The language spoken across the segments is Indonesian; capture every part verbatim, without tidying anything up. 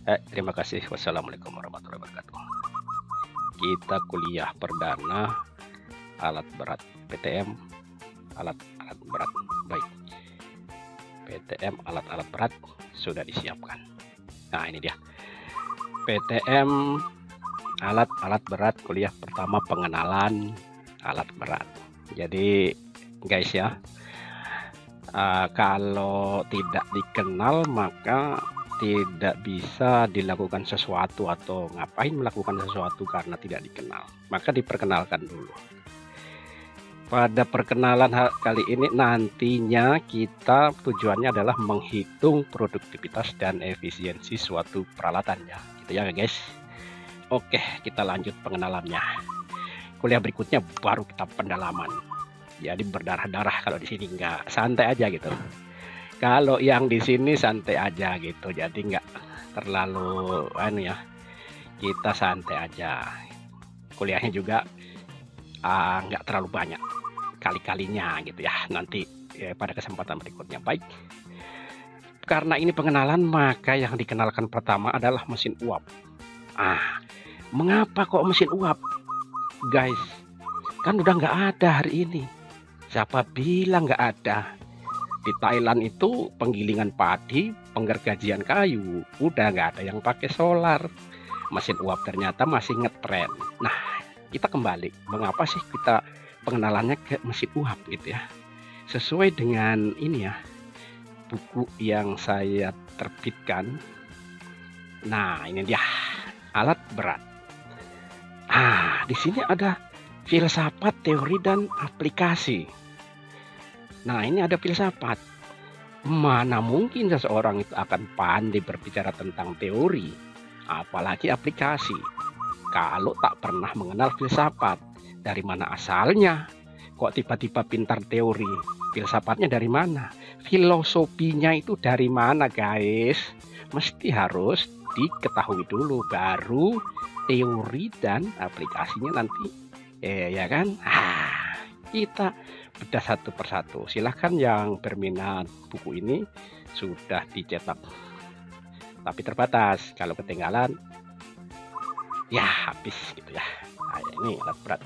Eh, terima kasih. Wassalamualaikum warahmatullahi wabarakatuh. Kita kuliah perdana alat berat P T M, alat-alat berat. Baik, P T M alat-alat berat sudah disiapkan. Nah, ini dia P T M alat-alat berat kuliah pertama, pengenalan alat berat. Jadi guys ya, uh, kalau tidak dikenal maka tidak bisa dilakukan sesuatu, atau ngapain melakukan sesuatu karena tidak dikenal. Maka diperkenalkan dulu. Pada perkenalan kali ini nantinya kita tujuannya adalah menghitung produktivitas dan efisiensi suatu peralatannya, gitu ya guys. Oke, kita lanjut pengenalannya. Kuliah berikutnya baru kita pendalaman. Jadi berdarah-darah kalau di sini, nggak santai aja gitu. Kalau yang di sini santai aja gitu, jadi nggak terlalu anu ya, kita santai aja. Kuliahnya juga uh, nggak terlalu banyak, kali-kalinya gitu ya, nanti ya, pada kesempatan berikutnya. Baik, karena ini pengenalan maka yang dikenalkan pertama adalah mesin uap. Ah, mengapa kok mesin uap guys? Kan udah nggak ada hari ini. Siapa bilang nggak ada? Di Thailand itu penggilingan padi, penggergajian kayu, udah nggak ada yang pakai solar. Mesin uap ternyata masih ngetren. Nah, kita kembali, mengapa sih kita pengenalannya ke mesin uap gitu ya? Sesuai dengan ini ya, buku yang saya terbitkan. Nah, ini dia alat berat. Ah, di sini ada filsafat, teori, dan aplikasi. Nah, ini ada filsafat. Mana mungkin seseorang itu akan pandai berbicara tentang teori, apalagi aplikasi, kalau tak pernah mengenal filsafat. Dari mana asalnya? Kok tiba-tiba pintar teori? Filsafatnya dari mana? Filosofinya itu dari mana guys? Mesti harus diketahui dulu, baru teori dan aplikasinya nanti, eh, ya kan? Ah, kita bedah satu persatu. Silahkan yang berminat buku ini, sudah dicetak tapi terbatas. Kalau ketinggalan ya habis gitu ya. Nah, ini alat berat.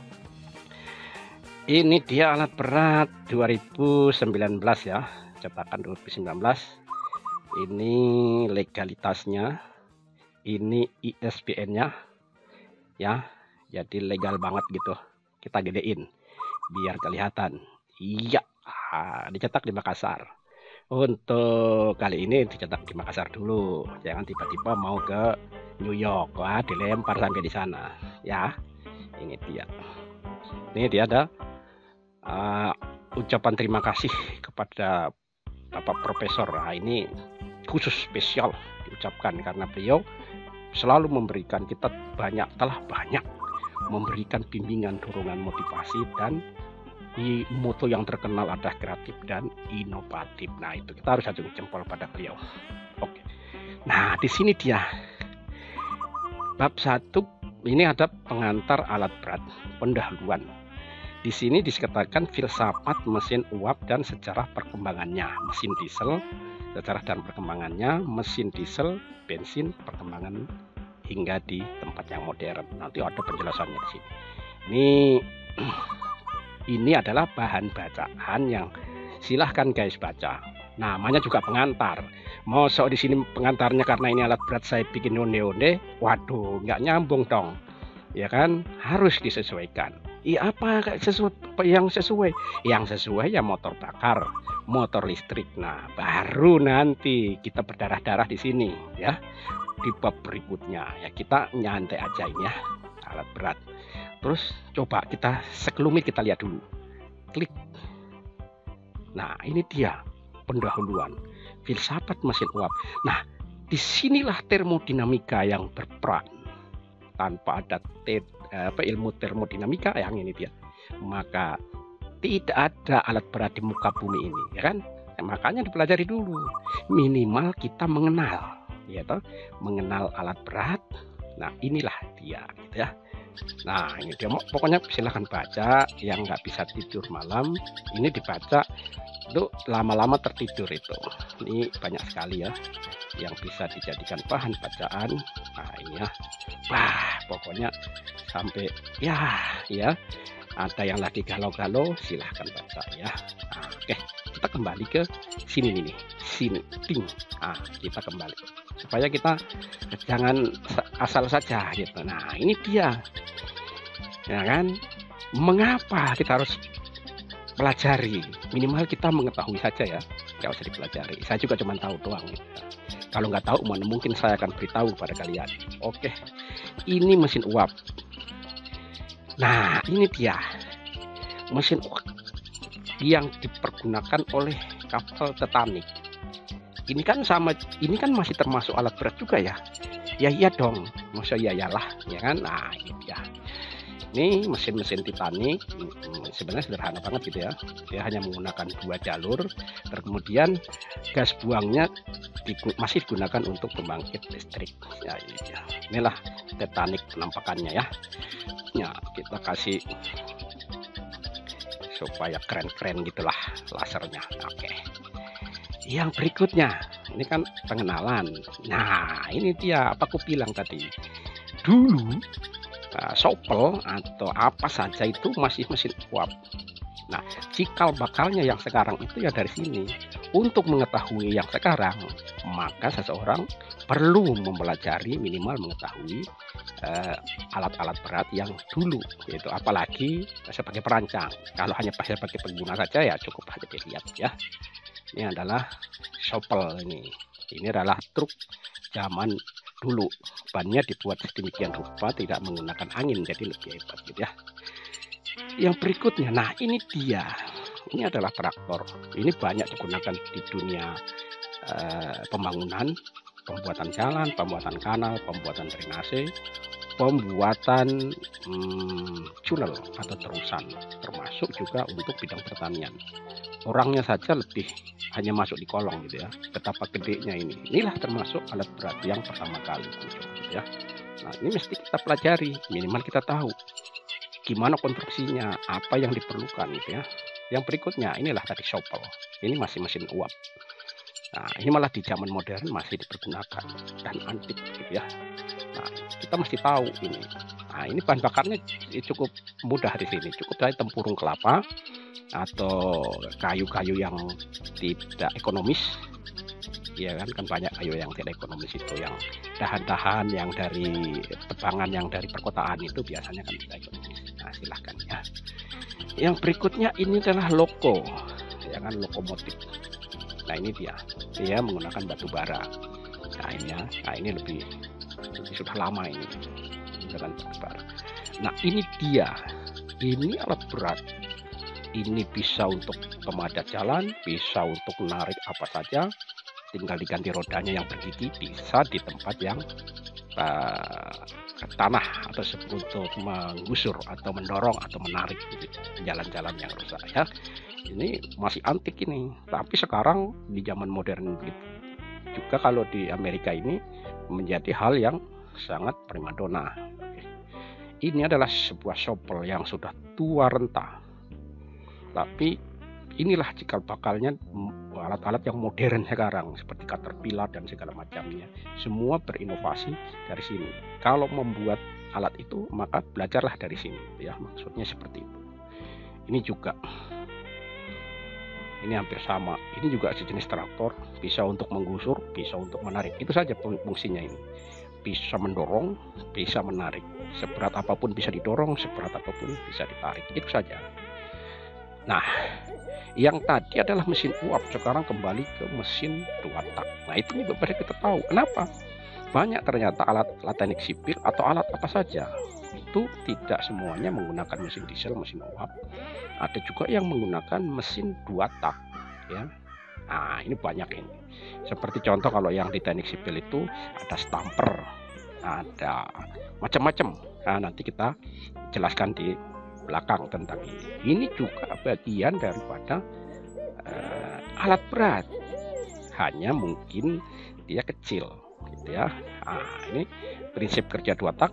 Ini dia alat berat dua ribu sembilan belas ya, cetakan dua ribu sembilan belas. Ini legalitasnya, ini I S B N-nya ya, jadi legal banget gitu. Kita gedein biar kelihatan. Iya, ah, dicetak di Makassar. Untuk kali ini dicetak di Makassar dulu. Jangan tiba-tiba mau ke New York, wah dilempar sampai di sana. Ya, ini dia. Ini dia ada uh, ucapan terima kasih kepada Bapak Profesor. Nah, ini khusus spesial diucapkan karena beliau selalu memberikan kita banyak, telah banyak memberikan bimbingan, dorongan, motivasi, dan di moto yang terkenal ada kreatif dan inovatif. Nah, itu kita harus acungi jempol pada beliau. Oke. Nah, di sini dia bab satu, ini ada pengantar alat berat, pendahuluan. Di sini dikatakan filsafat mesin uap dan sejarah perkembangannya. Mesin diesel, sejarah dan perkembangannya, mesin diesel, bensin, perkembangan hingga di tempat yang modern. Nanti ada penjelasannya di sini. Ini ini adalah bahan bacaan yang silahkan guys baca. Namanya juga pengantar. Mosok di sini pengantarnya karena ini alat berat saya bikin onde-onde, waduh, nggak nyambung dong. Ya kan, harus disesuaikan. Iya, apa sesuai yang sesuai? Yang sesuai ya motor bakar, motor listrik. Nah, baru nanti kita berdarah-darah di sini ya. Di bab berikutnya ya kita nyantai aja ini ya, alat berat. Terus coba kita sekelumit kita lihat dulu. Klik. Nah, ini dia pendahuluan filsafat mesin uap. Nah, disinilah termodinamika yang berperan. Tanpa ada te, apa, ilmu termodinamika yang ini dia, maka tidak ada alat berat di muka bumi ini, ya kan? Nah, makanya dipelajari dulu. Minimal kita mengenal, ya toh, mengenal alat berat. Nah, inilah dia, gitu ya. Nah, ini dia, pokoknya silahkan baca. Yang nggak bisa tidur malam, ini dibaca itu lama-lama tertidur itu. Ini banyak sekali ya yang bisa dijadikan bahan bacaan. Nah, ini ya, wah, pokoknya sampai ya, ya ada yang lagi galau-galau, silahkan baca ya. Nah, oke, kita kembali ke sini nih, sini, ting. Nah, kita kembali supaya kita jangan asal saja gitu. Nah, ini dia. Ya kan, mengapa kita harus pelajari? Minimal kita mengetahui saja ya, nggak usah dipelajari. Saya juga cuma tahu doang gitu. Kalau nggak tahu, mana mungkin saya akan beritahu pada kalian. Oke, ini mesin uap. Nah, ini dia mesin uap yang dipergunakan oleh kapal Titanic. Ini kan sama, ini kan masih termasuk alat berat juga ya. Ya iya dong, masa ya iyalah, ya kan? Nah, ini dia. Ini mesin-mesin Titanic sebenarnya sederhana banget gitu ya. Dia hanya menggunakan dua jalur, kemudian gas buangnya digu masih digunakan untuk pembangkit listrik. Ya, ini dia. Inilah Titanic penampakannya ya. Ya, kita kasih supaya keren-keren gitulah lasernya. Oke. Yang berikutnya, ini kan pengenalan. Nah, ini dia apa aku bilang tadi. Dulu Uh, sopel atau apa saja itu masih mesin uap. Nah, cikal bakalnya yang sekarang itu ya dari sini. Untuk mengetahui yang sekarang, maka seseorang perlu mempelajari, minimal mengetahui alat-alat uh, berat yang dulu, yaitu apalagi sebagai perancang. Kalau hanya sebagai pengguna saja ya cukup hanya dilihat ya. Ini adalah sopel ini. Ini adalah truk zaman dulu, bannya dibuat sedemikian rupa tidak menggunakan angin, jadi lebih hebat gitu ya. Yang berikutnya, nah ini dia, ini adalah traktor. Ini banyak digunakan di dunia eh, pembangunan, pembuatan jalan, pembuatan kanal, pembuatan drainase, pembuatan hmm, tunnel atau terusan, termasuk juga untuk bidang pertanian. Orangnya saja lebih hanya masuk di kolong gitu ya, betapa gedenya ini. Inilah termasuk alat berat yang pertama kali muncul gitu ya. Nah, ini mesti kita pelajari, minimal kita tahu gimana konstruksinya, apa yang diperlukan gitu ya. Yang berikutnya, inilah tadi shovel. Ini masih mesin uap. Nah, ini malah di zaman modern masih dipergunakan dan antik gitu ya. Nah, kita mesti tahu ini. Nah, ini bahan bakarnya cukup mudah di sini. Cukup dari tempurung kelapa atau kayu-kayu yang tidak ekonomis. Ya kan, kan banyak kayu yang tidak ekonomis itu, yang dahan-dahan yang dari tebangan yang dari perkotaan itu biasanya kan tidak ekonomis. Nah, silahkan ya. Yang berikutnya ini adalah loko, ya kan, lokomotif. Nah, ini dia, dia menggunakan batu bara. Nah, ini ya, nah ini lebih, lebih sudah lama ini dengan batu bara. Nah, ini dia, ini alat berat. Ini bisa untuk pemadat jalan, bisa untuk menarik apa saja, tinggal diganti rodanya yang bergigi, bisa di tempat yang uh, tanah atau untuk menggusur atau mendorong atau menarik jalan-jalan yang rusak ya. Ini masih antik ini, tapi sekarang di zaman modern gitu. Juga kalau di Amerika ini menjadi hal yang sangat primadona. Ini adalah sebuah shovel yang sudah tua renta. Tapi inilah cikal bakalnya alat-alat yang modern sekarang seperti caterpillar dan segala macamnya. Semua berinovasi dari sini. Kalau membuat alat itu maka belajarlah dari sini ya, maksudnya seperti itu. Ini juga ini hampir sama. Ini juga sejenis traktor, bisa untuk menggusur, bisa untuk menarik. Itu saja fungsinya ini. Bisa mendorong, bisa menarik. Seberat apapun bisa didorong, seberat apapun bisa ditarik. Itu saja. Nah, yang tadi adalah mesin uap, sekarang kembali ke mesin dua tak. Nah, itu juga pada kita tahu. Kenapa? Banyak ternyata alat-alat teknik sipil atau alat apa saja. Itu tidak semuanya menggunakan mesin diesel, mesin uap. Ada juga yang menggunakan mesin dua tak. Ya. Nah, ini banyak ini. Seperti contoh kalau yang di teknik sipil itu ada stamper, ada macam-macam. Nah, nanti kita jelaskan di belakang tentang ini. Ini juga bagian daripada uh, alat berat, hanya mungkin dia kecil gitu ya. Nah, ini prinsip kerja dua tak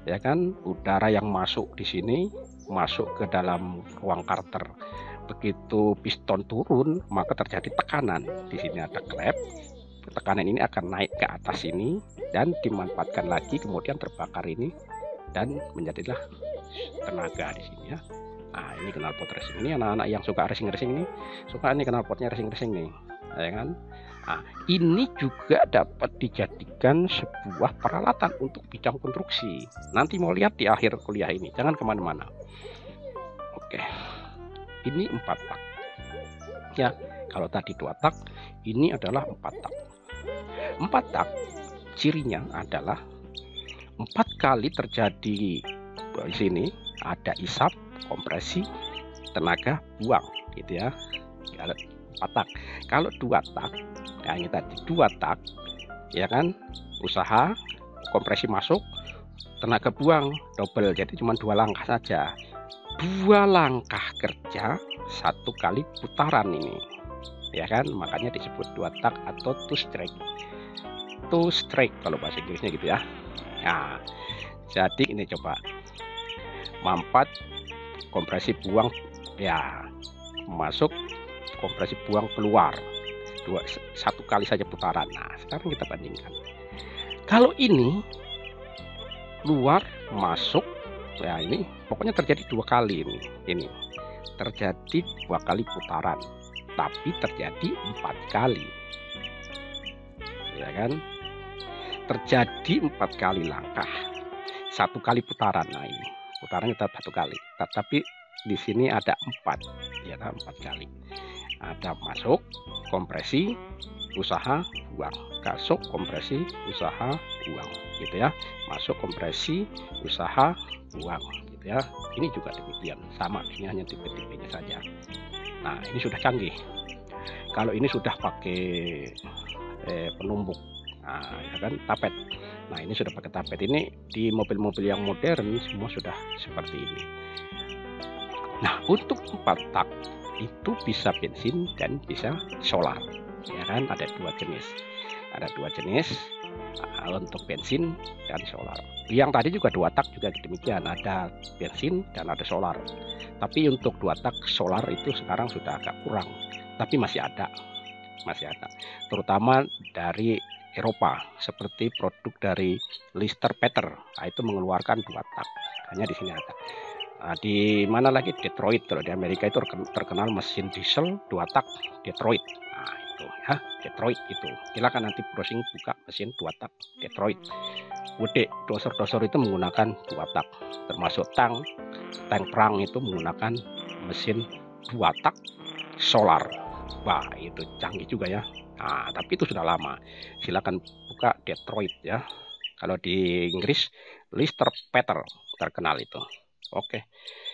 ya kan, udara yang masuk di sini masuk ke dalam ruang karter. Begitu piston turun, maka terjadi tekanan. Di sini ada klep, tekanan ini akan naik ke atas ini dan dimanfaatkan lagi, kemudian terbakar ini dan menjadilah tenaga di sini ya. Nah, ini knalpot racing. Ini anak-anak yang suka racing-racing ini suka ini knalpotnya racing-racing nih, ya kan. Nah, ini juga dapat dijadikan sebuah peralatan untuk bidang konstruksi. Nanti mau lihat di akhir kuliah ini, jangan kemana-mana. Oke, ini empat tak ya. Kalau tadi dua tak, ini adalah empat tak. Empat tak cirinya adalah empat kali terjadi di sini, ada isap, kompresi, tenaga, buang gitu ya. Kalau empat tak, kalau dua tak, ya ini tadi dua tak, ya kan, usaha, kompresi masuk, tenaga buang, double, jadi cuma dua langkah saja. Dua langkah kerja, satu kali putaran ini, ya kan, makanya disebut dua tak atau two stroke. Two stroke kalau bahasa Inggrisnya gitu ya. Nah, jadi ini coba mampat, kompresi buang ya, masuk, kompresi buang keluar, dua satu kali saja putaran. Nah, sekarang kita bandingkan. Kalau ini luar masuk, ya ini pokoknya terjadi dua kali ini. Ini terjadi dua kali putaran, tapi terjadi empat kali, ya kan? Terjadi empat kali langkah, satu kali putaran. Nah, ini putarannya tetap satu kali, tetapi di sini ada empat, ya kan, empat kali. Ada masuk, kompresi, usaha, buang, masuk, kompresi, usaha, buang, gitu ya. Masuk, kompresi, usaha, buang, gitu ya. Ini juga demikian, sama, ini hanya tipe-tipenya saja. Nah, ini sudah canggih. Kalau ini sudah pakai eh, penumbuk, nah, ya kan, tapet. Nah, ini sudah pakai tapet. Ini di mobil-mobil yang modern semua sudah seperti ini. Nah, untuk empat tak itu bisa bensin dan bisa solar, ya kan. Ada dua jenis, ada dua jenis uh, untuk bensin dan solar. Yang tadi juga dua tak juga demikian, ada bensin dan ada solar. Tapi untuk dua tak solar itu sekarang sudah agak kurang, tapi masih ada, masih ada. Terutama dari Eropa, seperti produk dari Lister Peter, nah, itu mengeluarkan dua tak. Hanya di sini ada. Nah, di mana lagi, Detroit, kalau di Amerika itu terkenal mesin diesel dua tak Detroit. Nah, itu ya, Detroit itu. Silakan nanti browsing buka mesin dua tak Detroit. Gede, dosor-dosor itu menggunakan dua tak. Termasuk tank, tank perang itu menggunakan mesin dua tak solar. Wah, itu canggih juga ya. Nah, tapi itu sudah lama. Silakan buka Detroit ya. Kalau di Inggris, Lister Peter terkenal itu. Oke,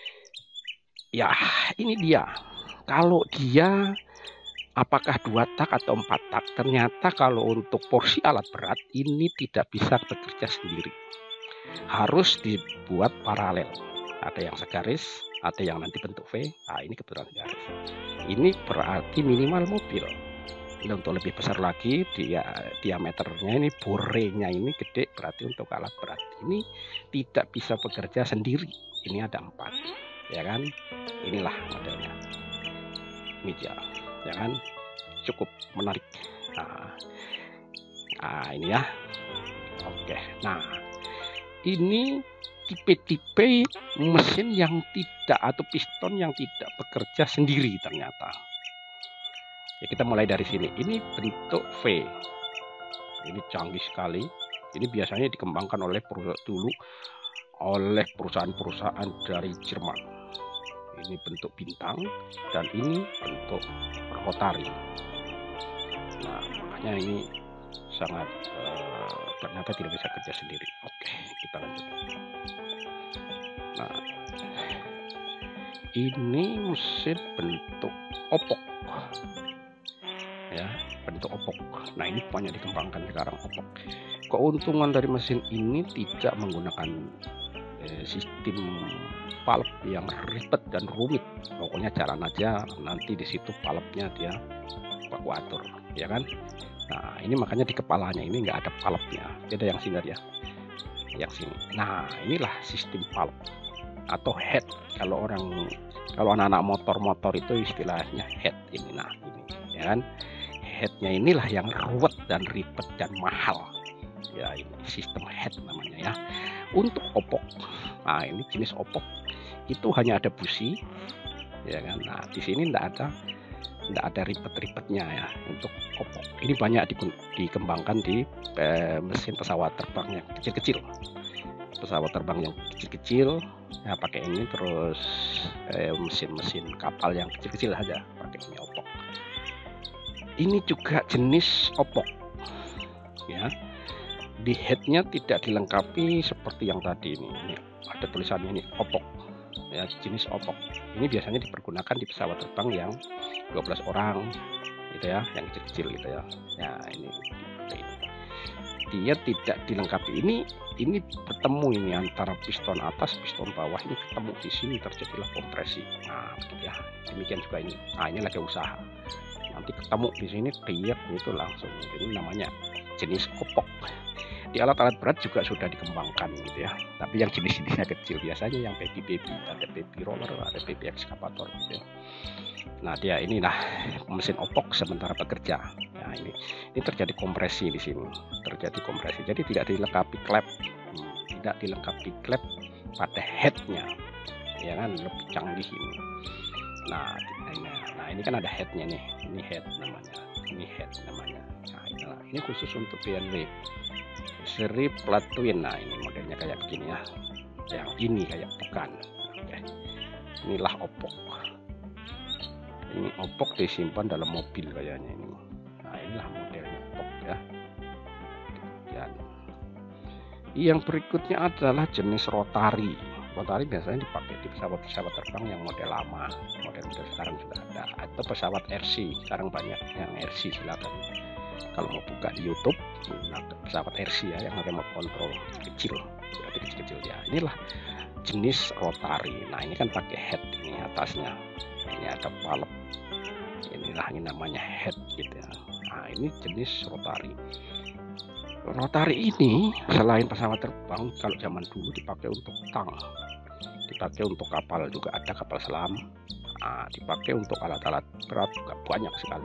ya ini dia. Kalau dia apakah dua tak atau empat tak? Ternyata kalau untuk porsi alat berat ini tidak bisa bekerja sendiri, harus dibuat paralel. Ada yang segaris, ada yang nanti bentuk V. Nah, ini kebetulan segaris. Ini berarti minimal mobil. Ini untuk lebih besar lagi, dia diameternya ini, borenya ini gede, berarti untuk alat berat ini tidak bisa bekerja sendiri. Ini ada empat, ya kan. Inilah modelnya, ini dia, ya kan, cukup menarik. Nah, nah ini ya. Oke, nah ini tipe-tipe mesin yang tidak, atau piston yang tidak bekerja sendiri ternyata. Ya, kita mulai dari sini. Ini bentuk V. Ini canggih sekali. Ini biasanya dikembangkan oleh perusahaan dulu oleh perusahaan-perusahaan dari Jerman. Ini bentuk bintang dan ini bentuk rotari. Nah, makanya ini sangat uh, ternyata tidak bisa kerja sendiri. Oke, kita lanjut. Nah, ini mesin bentuk opok. Ya, bentuk opok. Nah, ini banyak dikembangkan sekarang opok. Keuntungan dari mesin ini tidak menggunakan eh, sistem valve yang ribet dan rumit. Pokoknya jalan aja, nanti di situ valve-nya dia baku atur, ya kan. Nah, ini makanya di kepalanya ini nggak ada valve-nya, beda yang sini ya. yang sini. Nah, inilah sistem valve atau head. Kalau orang kalau anak-anak motor-motor itu istilahnya head ini. Nah, ini ya kan. Headnya inilah yang ruwet dan ribet dan mahal. Ya, ini sistem head namanya ya. Untuk opok, nah ini jenis opok itu hanya ada busi, ya kan. Nah, di sini tidak ada tidak ada ribet-ribetnya ya untuk opok. Ini banyak dikembangkan di eh, mesin pesawat terbang yang kecil-kecil. Pesawat terbang yang kecil-kecil ya pakai ini, terus mesin-mesin eh, kapal yang kecil-kecil aja pakai ini opok. Ini juga jenis opok ya. Di headnya tidak dilengkapi seperti yang tadi ini. Ini ada tulisannya ini opok ya, jenis opok. Ini biasanya dipergunakan di pesawat terbang yang dua belas orang gitu ya, yang kecil-kecil gitu ya. Ya ini, ini dia tidak dilengkapi. Ini ini bertemu ini antara piston atas piston bawah, ini ketemu di sini, terjadilah kompresi. Nah gitu ya, demikian juga ini. Nah ini lagi usaha, nanti ketemu di sini dia itu langsung. Ini namanya jenis opok. Di alat-alat berat juga sudah dikembangkan gitu ya, tapi yang jenis-jenisnya kecil, biasanya yang baby baby, ada baby roller, ada baby ekskavator gitu ya. Nah dia inilah mesin opok sementara bekerja. Nah ini ini terjadi kompresi di sini, terjadi kompresi. Jadi tidak dilengkapi klep, hmm, tidak dilengkapi klep pada headnya, ya kan, lebih canggih ini. Nah ini, nah ini kan ada headnya nih, ini head namanya, ini head namanya. Nah inilah, ini khusus untuk B M W seri plat twin. Nah ini modelnya kayak begini ya, yang ini kayak bukan. Oke. Inilah opok. Ini opok disimpan dalam mobil kayaknya ini. Nah inilah modelnya opok ya. Dan yang berikutnya adalah jenis rotari. Rotari biasanya dipakai di pesawat-pesawat terbang yang model lama, model-model sekarang juga ada, atau pesawat R C. Sekarang banyak yang R C, silakan kalau mau buka di YouTube, nah, pesawat R C ya, yang remote control kecil, berarti kecil-kecil ya. Inilah jenis rotari. Nah ini kan pakai head ini atasnya, ini ada valve. Inilah ini namanya head gitu ya. Nah ini jenis rotari. Rotari ini selain pesawat terbang, kalau zaman dulu dipakai untuk tang, dipakai untuk kapal juga ada, kapal selam. Nah, dipakai untuk alat-alat berat juga banyak sekali.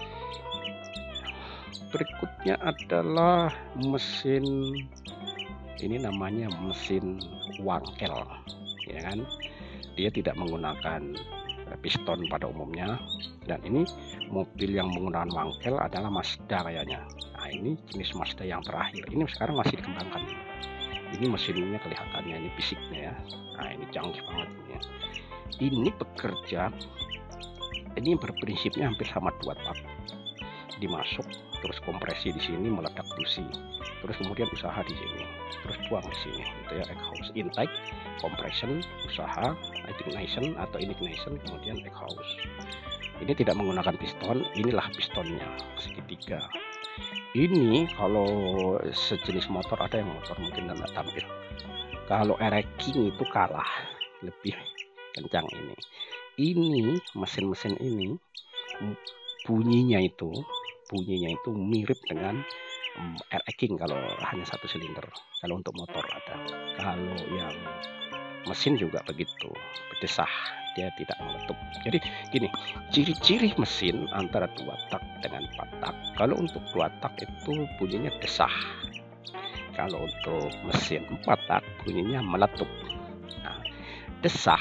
Berikutnya adalah mesin, ini namanya mesin wangkel ya kan. Dia tidak menggunakan piston pada umumnya, dan ini mobil yang menggunakan wangkel adalah Mazda kayaknya. Nah ini jenis Mazda yang terakhir, ini sekarang masih dikembangkan. Ini mesinnya kelihatannya, ini fisiknya ya. Nah ini canggih banget ini ya. Ini bekerja, ini berprinsipnya hampir sama dua tak. Dimasuk, terus kompresi di sini, meledak busi, terus kemudian usaha di sini, terus buang di sini gitu ya. Exhaust, intake, compression, usaha, ignition atau ignition, kemudian exhaust. Ini tidak menggunakan piston. Inilah pistonnya segitiga. Ini kalau sejenis motor, ada yang motor mungkin tidak tampil. Kalau ereking itu kalah, lebih kencang ini. Ini mesin-mesin ini bunyinya itu bunyinya itu mirip dengan um, air eking kalau hanya satu silinder. Kalau untuk motor ada, kalau yang mesin juga begitu, berdesah, dia tidak meletup. Jadi gini, ciri-ciri mesin antara dua tak dengan empat tak. Kalau untuk dua tak itu bunyinya desah, kalau untuk mesin empat tak bunyinya meletup. Nah, desah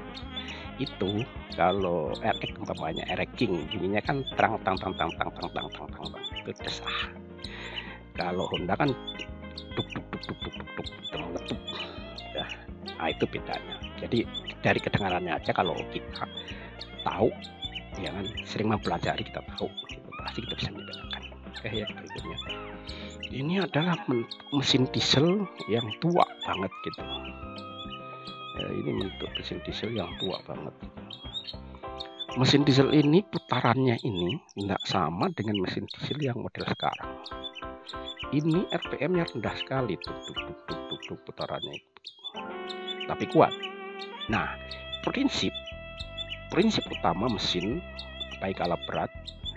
itu kalau R X umpamanya R King bunyinya kan terang tang tang tang tang tang tang tang tang tang, itu desah. Kalau Honda kan duk duk duk duk duk duk duk itu meletup ya. Nah itu bedanya. Jadi dari kedengarannya aja kalau kita tahu ya kan, sering mempelajari, kita tahu gitu, pasti kita bisa membedakan. Oke ya, berikutnya ini adalah mesin diesel yang tua banget gitu. Ya, ini bentuk mesin diesel yang tua banget. Mesin diesel ini putarannya ini tidak sama dengan mesin diesel yang model sekarang. Ini R P M-nya rendah sekali, tuk, tuk, tuk, tuk, tuk, tuk, putarannya itu, tapi kuat. Nah, prinsip prinsip utama mesin baik alat berat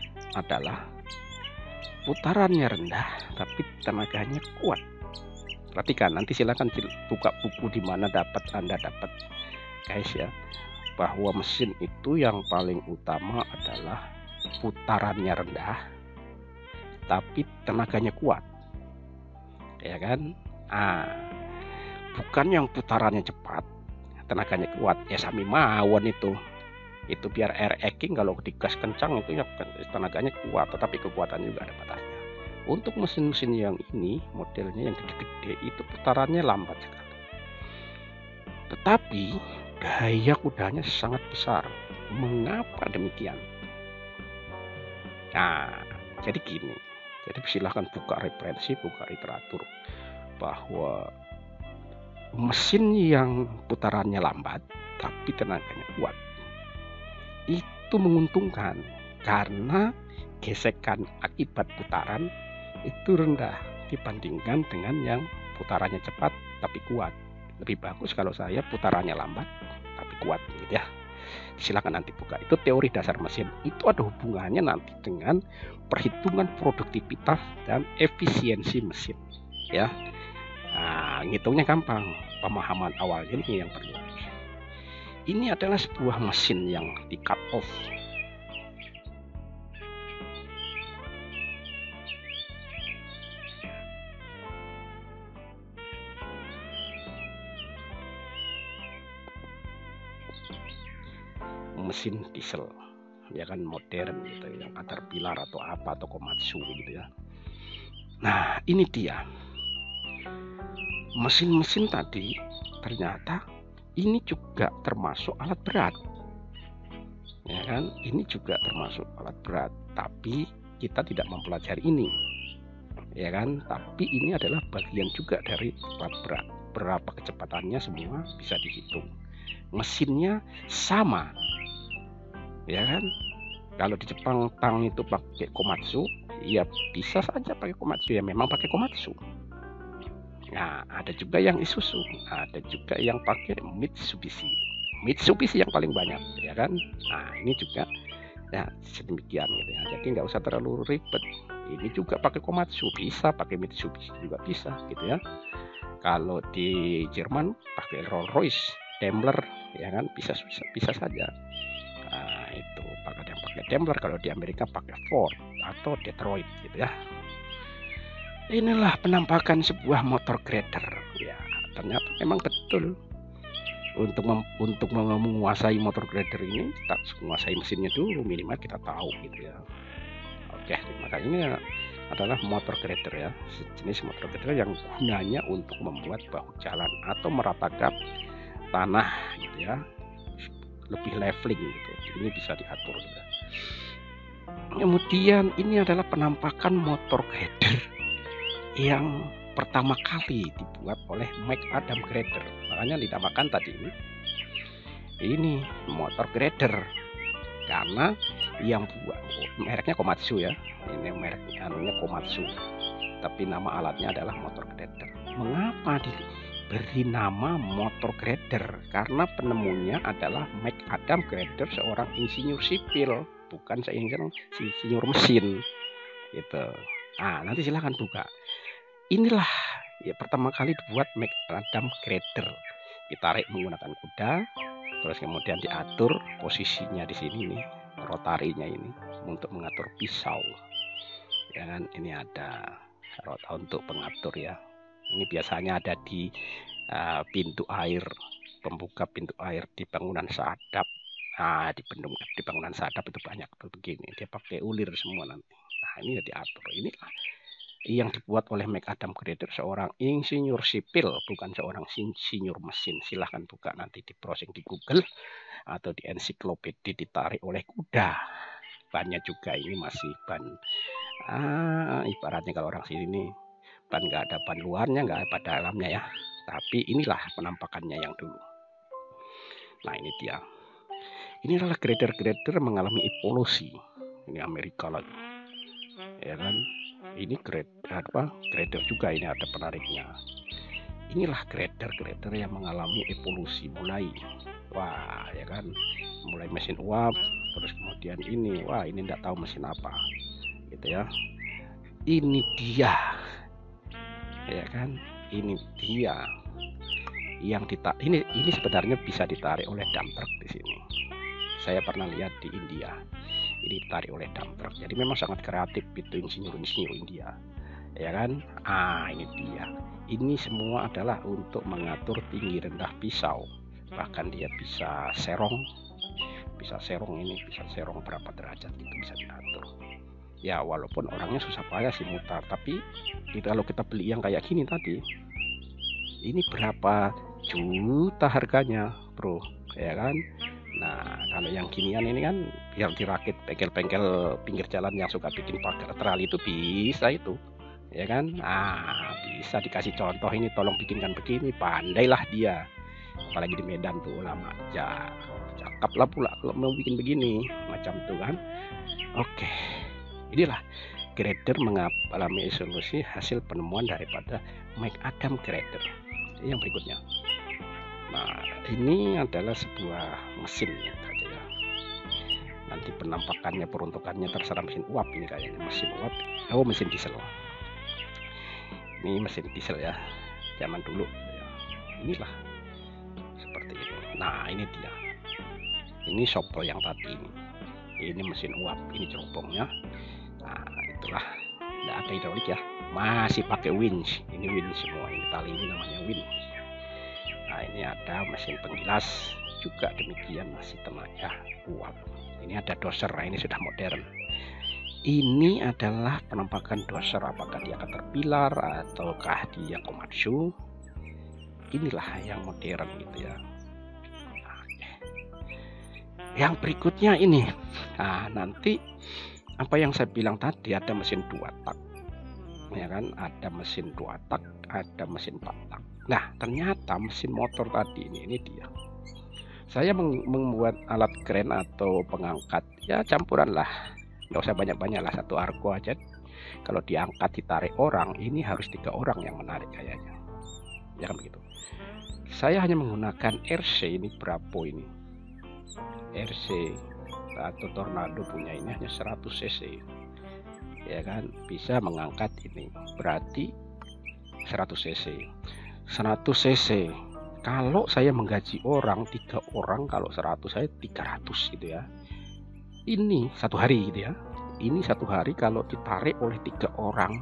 adalah putarannya rendah tapi tenaganya kuat. Perhatikan, nanti silakan buka buku di mana dapat Anda dapat guys ya, bahwa mesin itu yang paling utama adalah putarannya rendah tapi tenaganya kuat, ya kan? Ah, bukan yang putarannya cepat tenaganya kuat, ya sami mawon itu. Itu biar air eking kalau digas kencang itu ya tenaganya kuat, tetapi kekuatannya juga ada batasnya. Untuk mesin-mesin yang ini modelnya yang gede-gede itu putarannya lambat sekali, tetapi daya kudanya sangat besar. Mengapa demikian? Nah, jadi gini, jadi silahkan buka referensi, buka literatur bahwa mesin yang putarannya lambat tapi tenaganya kuat itu menguntungkan karena gesekan akibat putaran itu rendah dibandingkan dengan yang putarannya cepat tapi kuat. Lebih bagus kalau saya putarannya lambat tapi kuat gitu ya. Silakan nanti buka, itu teori dasar mesin. Itu ada hubungannya nanti dengan perhitungan produktivitas dan efisiensi mesin ya. Nah, ngitungnya gampang, pemahaman awalnya ini yang perlu. Ini adalah sebuah mesin yang di cut off. Mesin diesel ya kan, modern gitu, yang Caterpillar atau apa atau Komatsu gitu ya. Nah, ini dia mesin-mesin tadi ternyata ini juga termasuk alat berat ya kan, ini juga termasuk alat berat, tapi kita tidak mempelajari ini ya kan. Tapi ini adalah bagian juga dari alat berat. Berapa kecepatannya semua bisa dihitung, mesinnya sama ya kan. Kalau di Jepang tang itu pakai Komatsu, ya bisa saja pakai Komatsu, ya memang pakai Komatsu. Nah, ada juga yang Isuzu, ada juga yang pakai Mitsubishi. Mitsubishi yang paling banyak ya kan. Nah, ini juga ya sedemikian gitu ya. Jadi nggak usah terlalu ribet. Ini juga pakai Komatsu bisa, pakai Mitsubishi juga bisa gitu ya. Kalau di Jerman pakai Rolls Royce, Daimler ya kan, bisa bisa, bisa saja. Nah, itu pakai yang pakai Daimler. Kalau di Amerika pakai Ford atau Detroit gitu ya. Inilah penampakan sebuah motor grader ya. Ternyata memang betul untuk mem, untuk menguasai motor grader ini kita harus menguasai mesinnya dulu, minimal kita tahu gitu ya. Oke, maka ini adalah motor grader ya, jenis motor grader yang gunanya untuk membuat bahu jalan atau meratakan tanah gitu ya, lebih leveling gitu. Ini bisa diatur gitu. Kemudian ini adalah penampakan motor grader yang pertama kali dibuat oleh Mike Adam Grader, makanya dinamakan tadi ini ini motor grader karena yang buat mereknya Komatsu ya, ini mereknya anunya Komatsu, tapi nama alatnya adalah motor grader. Mengapa diberi nama motor grader? Karena penemunya adalah Mike Adam Grader, seorang insinyur sipil, bukan insinyur insinyur mesin gitu. Nah, nanti silahkan buka. Inilah ya pertama kali dibuat Mike Adam Grader, ditarik menggunakan kuda, terus kemudian diatur posisinya di sini nih, rotarinya ini untuk mengatur pisau ya kan. Ini ada rota untuk pengatur ya. Ini biasanya ada di uh, pintu air, pembuka pintu air di bangunan sadap. Nah, di, di bangunan sadap itu banyak begini, dia pakai ulir semua nanti. Nah, ini diatur. Inilah yang dibuat oleh Mike Adam Grader, seorang insinyur sipil, bukan seorang insinyur mesin. Silahkan buka nanti di browsing di Google atau di ensiklopedia, ditarik oleh kuda. Bannya juga ini masih ban, ah, ibaratnya kalau orang sini ban nggak ada ban luarnya, nggak ada dalamnya ya. Tapi inilah penampakannya yang dulu. Nah, ini dia. Ini adalah grader-grader mengalami evolusi. Ini Amerika lagi, ya kan. Ini grade apa grader juga, ini ada penariknya. Inilah grader-grader yang mengalami evolusi, mulai wah ya kan, mulai mesin uap, terus kemudian ini wah ini enggak tahu mesin apa gitu ya. Ini dia ya kan, ini dia yang ditarik. Ini ini sebenarnya bisa ditarik oleh dump truck di sini. Saya pernah lihat di India. Ini ditarik oleh dump truck. Jadi memang sangat kreatif itu insinyur-insinyur India. Ya kan? Ah, ini dia. Ini semua adalah untuk mengatur tinggi rendah pisau. Bahkan dia bisa serong. Bisa serong ini, bisa serong berapa derajat itu bisa diatur. Ya walaupun orangnya susah payah sih mutar, tapi kita, kalau kita beli yang kayak gini tadi, ini berapa juta harganya bro, ya kan. Nah kalau yang ginian ini kan biar dirakit bengkel-bengkel pinggir jalan yang suka bikin pagar terali itu bisa itu, ya kan. Nah bisa dikasih contoh, ini tolong bikinkan begini, pandailah dia, apalagi di Medan tuh lama ya, cakep lah pula kalau mau bikin begini macam tuh kan. Oke, inilah grader mengalami solusi hasil penemuan daripada Mike Adam grader. Yang berikutnya, nah ini adalah sebuah mesin ya saja ya. Nanti penampakannya, peruntukannya terserah mesin uap ini kayaknya, mesin uap, oh mesin diesel. Ini mesin diesel ya, zaman dulu ya. Inilah seperti ini. Nah ini dia, ini shopper yang tadi ini, ini mesin uap, ini cerobongnya. Nah itulah, tidak ada hidrolik ya, masih pakai winch. Ini winch semua, ini tali ini namanya winch. Nah ini ada mesin penggilas juga demikian, masih tenaga uap. Ini ada doser, nah ini sudah modern. Ini adalah penampakan doser, apakah dia caterpillar ataukah dia komatsu. Inilah yang modern gitu ya. Nah, yang berikutnya ini, nah nanti apa yang saya bilang tadi, ada mesin dua tak, ya kan, ada mesin dua tak, ada mesin empat tak. Nah ternyata mesin motor tadi ini, ini dia. Saya membuat alat kren atau pengangkat ya campuran lah, nggak usah banyak-banyak lah, satu argo aja. Kalau diangkat ditarik orang, ini harus tiga orang yang menarik kayaknya, ya kan begitu. Saya hanya menggunakan R C, ini Bravo ini R C atau Tornado punya, ini hanya seratus cc, ya kan, bisa mengangkat ini, berarti seratus cc. seratus cc kalau saya menggaji orang tiga orang, kalau seratus saya tiga ratus gitu ya. Ini satu hari gitu ya. Ini satu hari kalau ditarik oleh tiga orang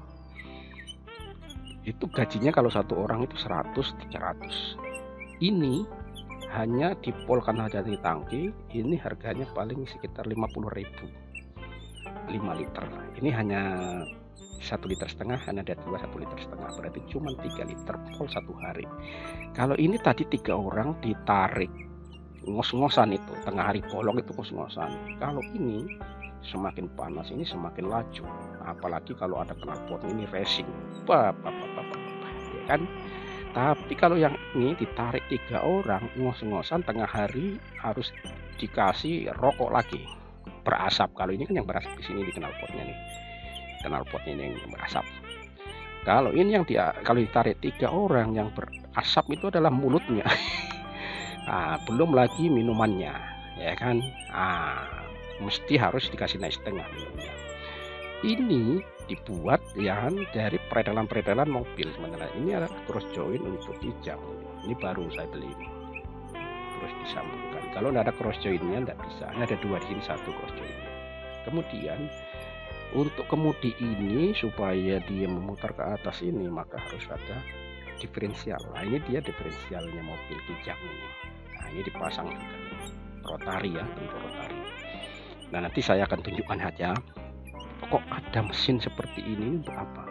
itu gajinya kalau satu orang itu seratus tiga ratus. Ini hanya dipolkan aja di tangki, ini harganya paling sekitar lima puluh ribu, lima liter. Ini hanya satu liter setengah, hanya ada dua satu liter setengah, berarti cuma tiga liter pol satu hari. Kalau ini tadi tiga orang ditarik ngos-ngosan, itu tengah hari bolong itu ngos-ngosan. Kalau ini semakin panas ini semakin laju, apalagi kalau ada knalpot ini racing, apa, apa, apa, apa, ya kan. Tapi kalau yang ini ditarik tiga orang ngos-ngosan tengah hari, harus dikasih rokok lagi berasap. Kalau ini kan yang berasap di sini di knalpotnya nih, knalpotnya ini yang berasap. Kalau ini yang dia, kalau ditarik tiga orang yang berasap itu adalah mulutnya. Nah, belum lagi minumannya, ya kan. Nah, mesti harus dikasih naik setengah minumnya. Ini dibuat ya dari peredalan-peredalan mobil sebenarnya. Ini ada cross joint untuk kijang. Ini baru saya beli ini. Terus disambungkan. Kalau tidak ada cross jointnya tidak bisa. Ini ada dua di sini, satu cross jointnya. Kemudian untuk kemudi ini supaya dia memutar ke atas ini, maka harus ada diferensial. Nah ini dia diferensialnya mobil kijang ini. Nah ini dipasang juga rotari ya, bentuk rotari. Nah nanti saya akan tunjukkan saja. Kok ada mesin seperti ini untuk apa?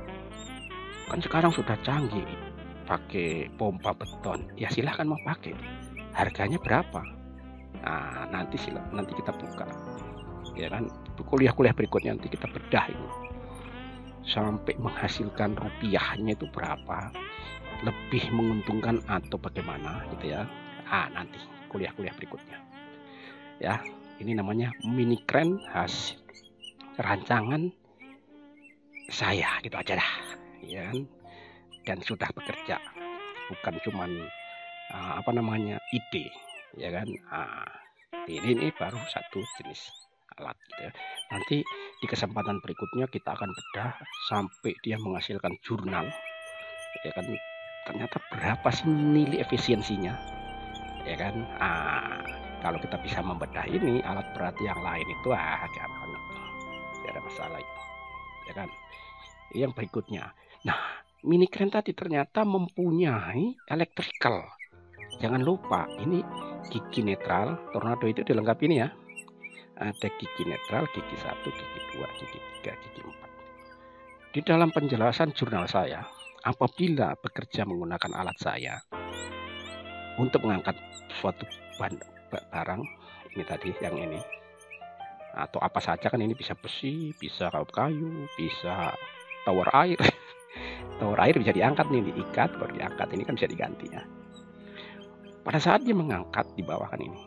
Kan sekarang sudah canggih, pakai pompa beton. Ya silahkan mau pakai. Harganya berapa? Nah nanti sila, nanti kita buka. Ya kan, kuliah-kuliah berikutnya nanti kita bedah ini sampai menghasilkan rupiahnya itu berapa, lebih menguntungkan atau bagaimana gitu ya. Ah nanti kuliah-kuliah berikutnya ya. Ini namanya mini kren khas rancangan saya, gitu aja dah ya kan. Dan sudah bekerja, bukan cuman uh, apa namanya ide ya kan. uh, ini, ini baru satu jenis alat gitu ya. Nanti di kesempatan berikutnya kita akan bedah sampai dia menghasilkan jurnal ya kan, ternyata berapa sih nilai efisiensinya, ya kan. Ah, kalau kita bisa membedah ini alat berat yang lain itu ah gampang, tidak ada masalah itu, ya kan. Yang berikutnya, nah mini crane tadi ternyata mempunyai electrical. Jangan lupa ini gigi netral. Tornado itu dilengkapi ini ya, ada gigi netral, gigi satu, gigi dua, gigi tiga, gigi empat. Di dalam penjelasan jurnal saya, apabila bekerja menggunakan alat saya untuk mengangkat suatu barang, ini tadi yang ini, atau apa saja kan, ini bisa besi, bisa kayu, bisa tower air. Tower air bisa diangkat nih, diikat baru diangkat, ini kan bisa diganti ya. Pada saat dia mengangkat di bawah kan ini,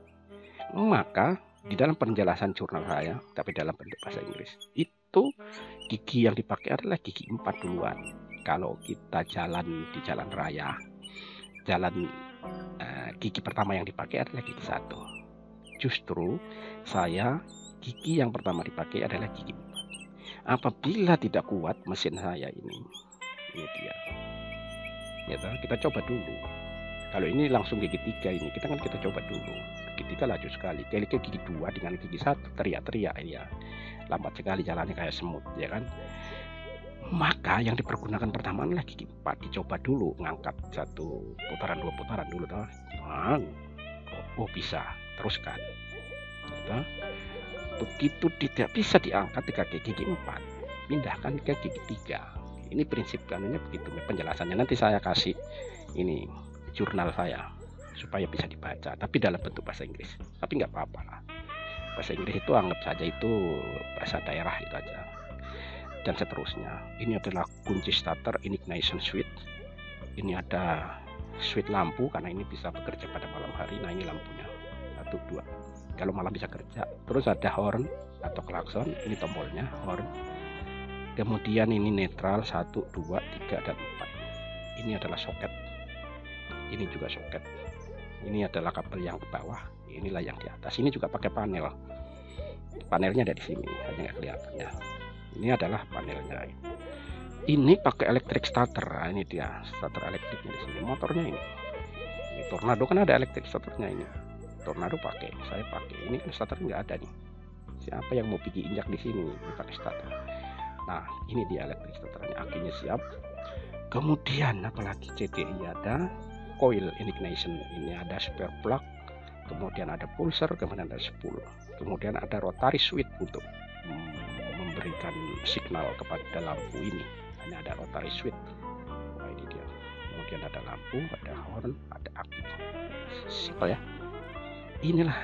maka di dalam penjelasan jurnal saya, tapi dalam bentuk bahasa Inggris, itu gigi yang dipakai adalah gigi empat duluan. Kalau kita jalan di jalan raya, jalan eh, gigi pertama yang dipakai adalah gigi satu. Justru saya gigi yang pertama dipakai adalah gigi empat. Apabila tidak kuat mesin saya ini, ini dia. Ya, kita coba dulu. Kalau ini langsung gigi tiga ini, kita kan kita coba dulu. Gigi tiga laju sekali. Kali ke gigi dua dengan gigi satu teriak-teriak ya. Lambat sekali jalannya kayak semut, ya kan. Maka yang dipergunakan pertama adalah gigi empat. Dicoba dulu ngangkat satu putaran, dua putaran dulu toh. Nah, oh, oh bisa, teruskan. Gitu. Begitu tidak bisa diangkat ke gigi empat, pindahkan ke gigi tiga. Ini prinsip kanunya begitu. Penjelasannya nanti saya kasih ini jurnal saya supaya bisa dibaca, tapi dalam bentuk bahasa Inggris. Tapi nggak apa-apa lah. Bahasa Inggris itu anggap saja itu bahasa daerah itu aja. Dan seterusnya. Ini adalah kunci starter, ini ignition switch. Ini ada switch lampu karena ini bisa bekerja pada malam hari. Nah ini lampunya satu dua. Kalau malam bisa kerja. Terus ada horn atau klakson. Ini tombolnya horn. Kemudian ini netral satu dua tiga dan empat. Ini adalah soket. Ini juga soket. Ini adalah kabel yang ke bawah. Inilah yang di atas. Ini juga pakai panel. Panelnya ada di sini, hanya nggak kelihatan ya. Ini adalah panelnya. Ini pakai electric starter. Nah, ini dia starter elektriknya di sini. Motornya ini. Ini Tornado kan ada electric starternya ini. Tornado pakai, saya pakai. Ini kan starter nggak ada nih. Siapa yang mau pergi injak di sini? Ini pakai starter. Nah, ini dia electric starternya. Akinya siap. Kemudian apalagi C D I ada. Coil ignition, ini ada spare plug, kemudian ada pulser, kemudian ada spool, kemudian ada rotary switch untuk memberikan signal kepada lampu ini. Hanya ada rotary switch. Nah, ini dia. Kemudian ada lampu, ada horn, ada aki. Simpel ya. Inilah.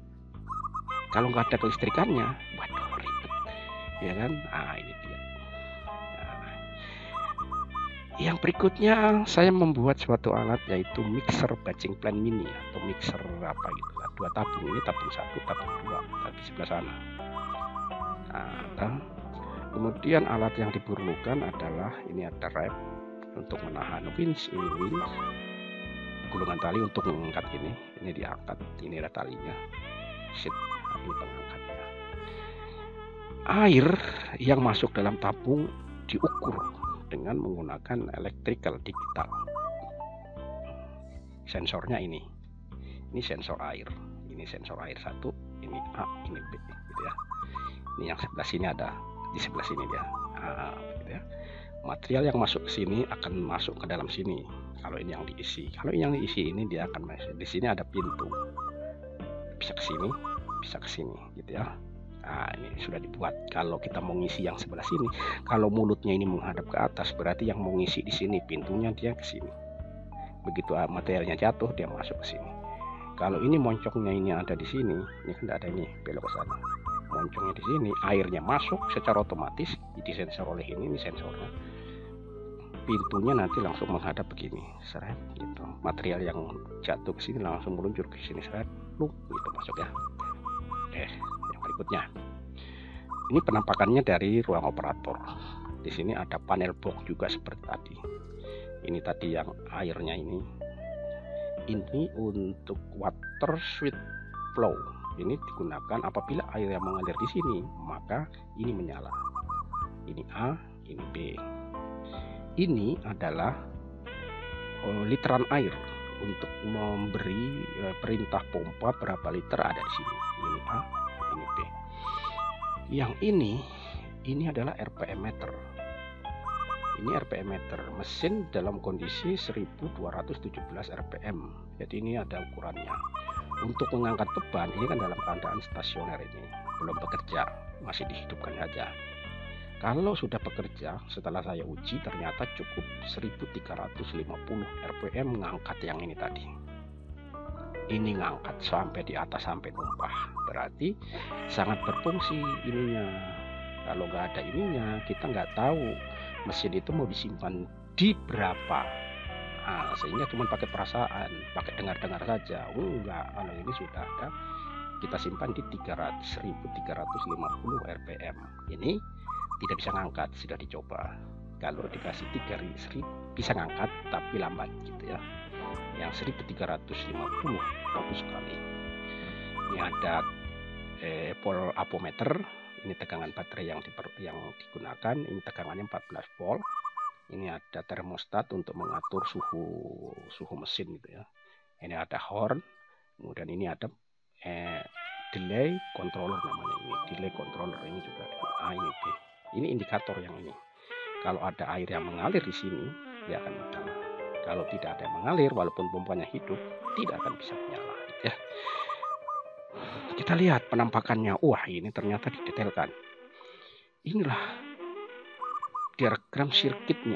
Kalau nggak ada kelistrikannya, waduh ribet, ya kan? Ah ini dia. Yang berikutnya saya membuat suatu alat yaitu mixer batching plant mini atau mixer apa gitu lah, dua tabung. Ini tabung satu, tabung dua di sebelah sana. Nah, kemudian alat yang diperlukan adalah ini ada rep untuk menahan winch, ini winch, gulungan tali untuk mengangkat ini, ini diangkat, ini ada talinya, sheet, ini pengangkatnya. Air yang masuk dalam tabung diukur dengan menggunakan electrical digital. Sensornya ini, ini sensor air, ini sensor air satu, ini A, ini B, gitu ya. Ini yang sebelah sini ada, di sebelah sini dia. Nah, gitu ya. Material yang masuk ke sini akan masuk ke dalam sini. Kalau ini yang diisi, kalau yang diisi ini dia akan masuk. Di sini ada pintu, bisa ke sini, bisa ke sini, gitu ya. Nah, ini sudah dibuat. Kalau kita mau ngisi yang sebelah sini, kalau mulutnya ini menghadap ke atas, berarti yang mau ngisi di sini, pintunya dia ke sini. Begitu materialnya jatuh, dia masuk ke sini. Kalau ini moncongnya ini ada di sini, ini kan tidak ada ini, belok ke sana. Moncongnya di sini, airnya masuk secara otomatis, disensor oleh ini, ini sensornya. Pintunya nanti langsung menghadap begini, seret, gitu. Material yang jatuh ke sini langsung meluncur ke sini, seret, lu, gitu masuk ya. Oke. Berikutnya, ini penampakannya dari ruang operator. Di sini ada panel box juga seperti tadi. Ini tadi yang airnya ini. Ini untuk water sweet flow. Ini digunakan apabila air yang mengalir di sini, maka ini menyala. Ini A, ini B. ini adalah uh, literan air untuk memberi uh, perintah pompa berapa liter ada di sini. Ini A, ini B. Yang ini, ini adalah R P M meter. Ini R P M meter, mesin dalam kondisi seribu dua ratus tujuh belas R P M. Jadi ini ada ukurannya. Untuk mengangkat beban, ini kan dalam keadaan stasioner, ini belum bekerja, masih dihidupkan saja. Kalau sudah bekerja, setelah saya uji ternyata cukup seribu tiga ratus lima puluh R P M mengangkat yang ini tadi. Ini ngangkat sampai di atas, sampai tumpah. Berarti sangat berfungsi ininya. Kalau nggak ada ininya, kita nggak tahu mesin itu mau disimpan di berapa. Nah, sehingga cuma pakai perasaan, pakai dengar-dengar saja. Oh, enggak, kalau ini sudah ada, kita simpan di seribu tiga ratus lima puluh R P M. Ini tidak bisa ngangkat, sudah dicoba. Kalau dikasih tiga ribu bisa ngangkat, tapi lambat gitu ya. Yang seribu tiga ratus lima puluh bagus sekali. Ini ada eh, pol apometer. Ini tegangan baterai yang, diper, yang digunakan. Ini tegangannya empat belas volt. Ini ada termostat untuk mengatur suhu suhu mesin gitu ya. Ini ada horn. Kemudian ini ada eh, delay controller namanya ini. Delay controller ini juga. Ah, ini B. Ini indikator yang ini. Kalau ada air yang mengalir di sini, dia akan menyala. Kalau tidak ada yang mengalir, walaupun pompanya hidup, tidak akan bisa menyala. Gitu ya. Kita lihat penampakannya. Wah, ini ternyata didetailkan. Inilah diagram sirkuitnya.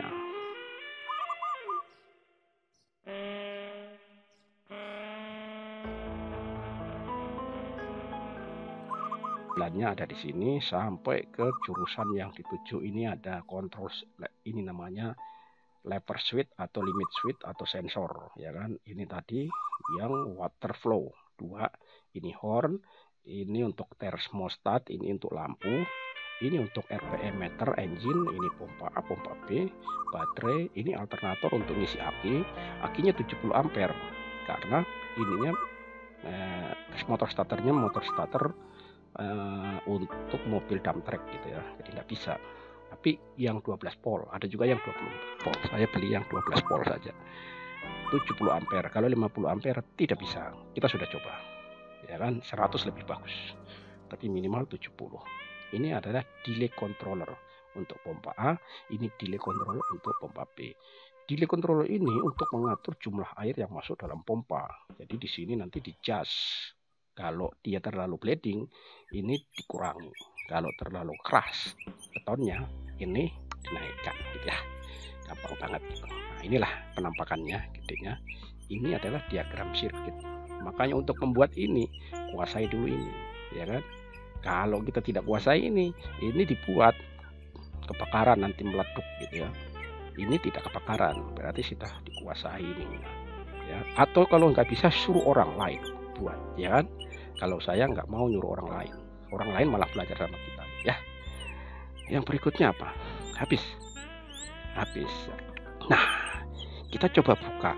Bulannya ada di sini sampai ke jurusan yang dituju. Ini ada kontrol, ini namanya lever switch atau limit switch atau sensor, ya kan. Ini tadi yang water flow dua. Ini horn, ini untuk termostat, ini untuk lampu, ini untuk R P M meter engine, ini pompa A, pompa B, baterai, ini alternator untuk ngisi aki, akinya tujuh puluh ampere karena ininya eh, motor starternya motor starter eh, untuk mobil dump truck gitu ya, jadi nggak bisa. Tapi yang dua belas volt, ada juga yang dua puluh volt. Saya beli yang dua belas volt saja. tujuh puluh ampere. Kalau lima puluh ampere tidak bisa. Kita sudah coba. Ya kan, seratus lebih bagus. Tapi minimal tujuh puluh. Ini adalah delay controller untuk pompa A, ini delay controller untuk pompa B. Delay controller ini untuk mengatur jumlah air yang masuk dalam pompa. Jadi di sini nanti di-adjust. Kalau dia terlalu bleeding, ini dikurangi. Kalau terlalu keras betonnya, ini dinaikkan gitu ya. Gampang banget gitu. Nah, inilah penampakannya gedenya. Ini adalah diagram sirkuit. Makanya untuk membuat ini, kuasai dulu ini, ya kan? Kalau kita tidak kuasai ini, ini dibuat kebakaran nanti meleduk gitu ya. Ini tidak kebakaran, berarti sudah dikuasai ini. Ya. Atau kalau nggak bisa suruh orang lain buat, ya kan? Kalau saya nggak mau nyuruh orang lain, orang lain malah belajar sama kita, ya. Yang berikutnya apa? Habis, habis. Nah, kita coba buka.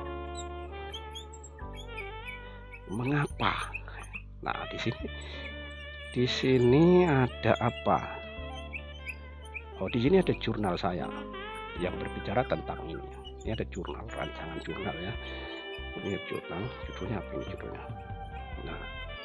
Mengapa? Nah, di sini, di sini ada apa? Oh, di sini ada jurnal saya yang berbicara tentang ini. Ini ada jurnal, rancangan jurnal ya. Ini jurnal, judulnya apa ini judulnya? Nah,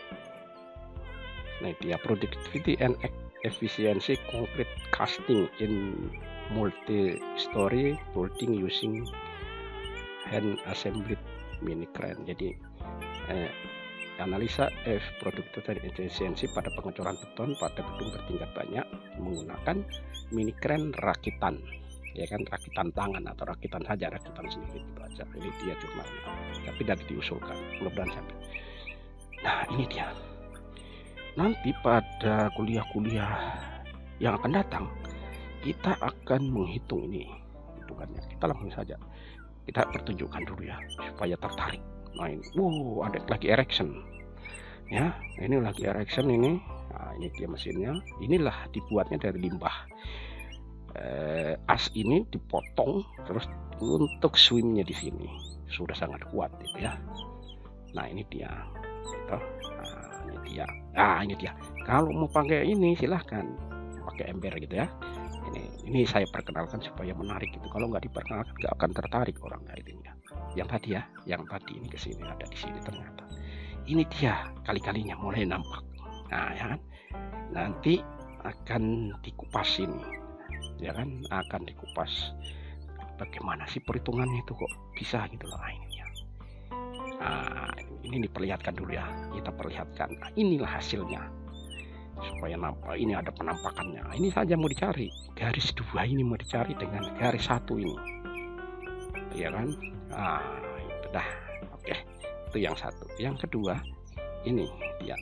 nah dia productivity and efficiency concrete casting in multi-story building using hand assembled mini crane. Jadi eh, analisa F produktivitas dan efisiensi pada pengecoran beton pada gedung bertingkat banyak menggunakan mini crane rakitan, ya kan, rakitan tangan atau rakitan saja, rakitan sendiri itu aja. Ini dia jurnal, tapi dari diusulkan, mudah-mudahan sampai. Nah, ini dia. Nanti pada kuliah-kuliah yang akan datang, kita akan menghitung ini hitungannya. Kita langsung saja kita pertunjukkan dulu ya supaya tertarik. Nah, ini, wow, ada lagi erection, ya. Ini lagi erection ini. Nah, ini dia mesinnya. Inilah dibuatnya dari limbah. Eh, as ini dipotong terus untuk swingnya di sini sudah sangat kuat, gitu ya. Nah, ini dia. Gitu. Nah, ini dia. Nah, ini dia. Kalau mau pakai ini silahkan pakai ember gitu ya. Ini ini saya perkenalkan supaya menarik gitu. Kalau nggak diperkenalkan nggak akan tertarik orangnya itu ya. Yang tadi ya, yang tadi ini kesini ada di sini ternyata. Ini dia kali-kalinya mulai nampak. Nah ya kan, nanti akan dikupas ini, ya kan, akan dikupas. Bagaimana sih perhitungannya itu kok bisa gitu loh. Nah, ini ya. Nah, ini diperlihatkan dulu ya, kita perlihatkan. Nah, inilah hasilnya. Supaya nampak ini ada penampakannya. Ini saja mau dicari, garis dua ini mau dicari dengan garis satu ini, ya kan. Nah itu dah. Oke, itu yang satu. Yang kedua ini dia,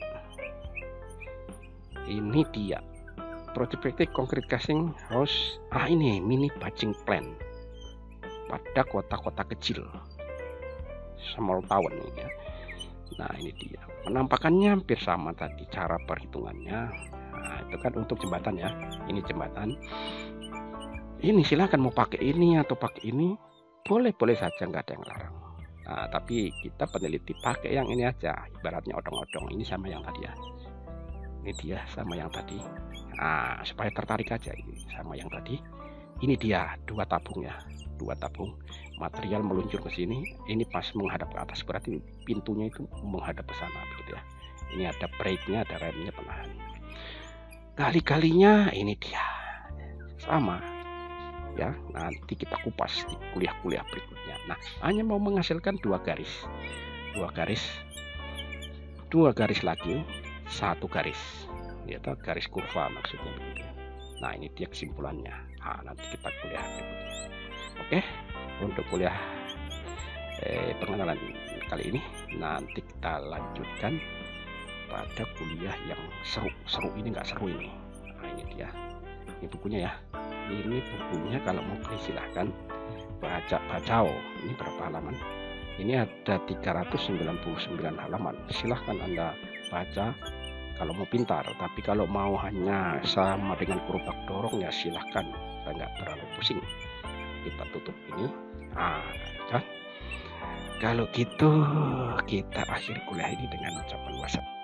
ini dia project concrete casing house. Ah ini mini batching plan pada kota-kota kecil, small town ini ya. Nah ini dia penampakannya hampir sama tadi cara perhitungannya. Nah itu kan untuk jembatan ya, ini jembatan ini silahkan mau pakai ini atau pakai ini, boleh-boleh saja, nggak ada yang larang. Nah tapi kita peneliti pakai yang ini aja, ibaratnya odong-odong. Ini sama yang tadi ya, ini dia sama yang tadi. Nah supaya tertarik aja, ini sama yang tadi. Ini dia dua tabung ya, dua tabung material meluncur ke sini. Ini pas menghadap ke atas, berarti pintunya itu menghadap ke sana begitu ya. Ini ada brake-nya, ada remnya penahan. Kali-kalinya ini dia sama ya, nanti kita kupas di kuliah-kuliah berikutnya. Nah hanya mau menghasilkan dua garis, dua garis, dua garis lagi, satu garis, ya garis kurva maksudnya begitu. Nah ini dia kesimpulannya. Nah, nanti kita kuliah berikutnya. Oke, untuk kuliah eh, pengenalan kali ini nanti kita lanjutkan pada kuliah yang seru. Seru ini nggak seru ini. Nah ini dia, ini bukunya ya. Ini bukunya kalau mau beli silahkan baca bacao. Ini berapa halaman? Ini ada tiga ratus sembilan puluh sembilan halaman. Silahkan Anda baca kalau mau pintar. Tapi kalau mau hanya sama dengan gerobak dorong ya silahkan, saya nggak terlalu pusing. Kita tutup ini. Nah, kan? Kalau gitu kita akhiri kuliah ini dengan ucapan wassalam.